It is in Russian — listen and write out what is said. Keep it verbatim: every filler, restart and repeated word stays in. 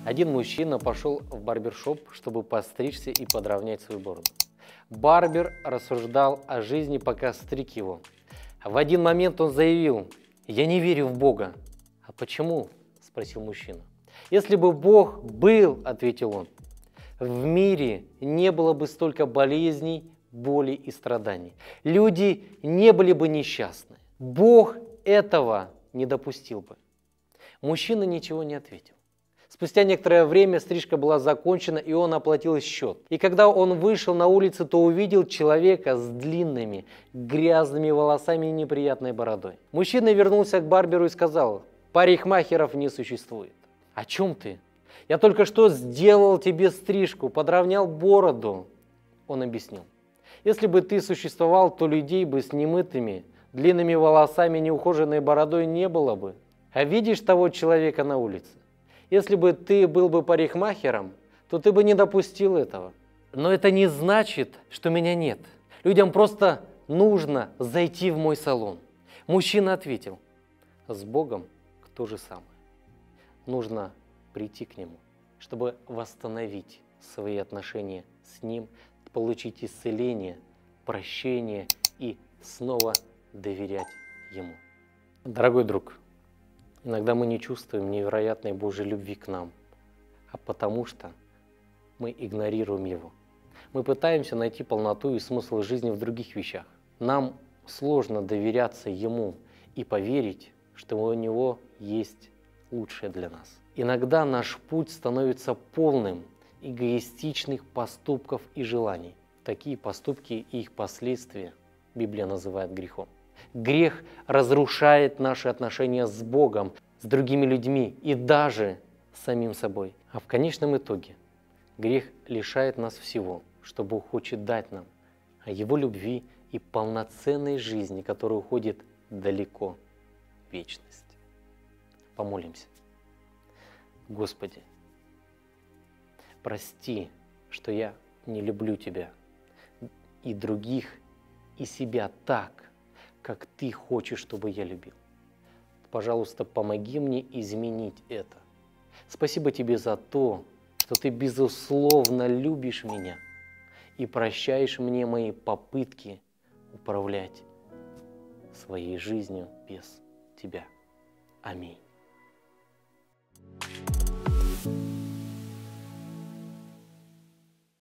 Один мужчина пошел в барбершоп, чтобы постричься и подровнять свою бороду. Барбер рассуждал о жизни, пока стриг его. В один момент он заявил: «Я не верю в Бога». «А почему?» – спросил мужчина. «Если бы Бог был, – ответил он, – в мире не было бы столько болезней, боли и страданий. Люди не были бы несчастны. Бог этого не допустил бы». Мужчина ничего не ответил. Спустя некоторое время стрижка была закончена, и он оплатил счет. И когда он вышел на улицу, то увидел человека с длинными, грязными волосами и неприятной бородой. Мужчина вернулся к барберу и сказал: «Парикмахеров не существует». «О чем ты? Я только что сделал тебе стрижку, подровнял бороду». Он объяснил: «Если бы ты существовал, то людей бы с немытыми, длинными волосами и неухоженной бородой не было бы. А видишь того человека на улице? Если бы ты был бы парикмахером, то ты бы не допустил этого. Но это не значит, что меня нет. Людям просто нужно зайти в мой салон». Мужчина ответил: «С Богом то же самое. Нужно прийти к Нему, чтобы восстановить свои отношения с Ним, получить исцеление, прощение и снова доверять Ему». Дорогой друг, иногда мы не чувствуем невероятной Божьей любви к нам, а потому что мы игнорируем Его. Мы пытаемся найти полноту и смысл жизни в других вещах. Нам сложно доверяться Ему и поверить, что у Него есть лучшее для нас. Иногда наш путь становится полным эгоистичных поступков и желаний. Такие поступки и их последствия Библия называет грехом. Грех разрушает наши отношения с Богом, с другими людьми и даже с самим собой. А в конечном итоге грех лишает нас всего, что Бог хочет дать нам, а Его любви и полноценной жизни, которая уходит далеко в вечность. Помолимся. Господи, прости, что я не люблю Тебя и других, и себя так, как Ты хочешь, чтобы я любил. Пожалуйста, помоги мне изменить это. Спасибо Тебе за то, что Ты безусловно любишь меня и прощаешь мне мои попытки управлять своей жизнью без Тебя. Аминь.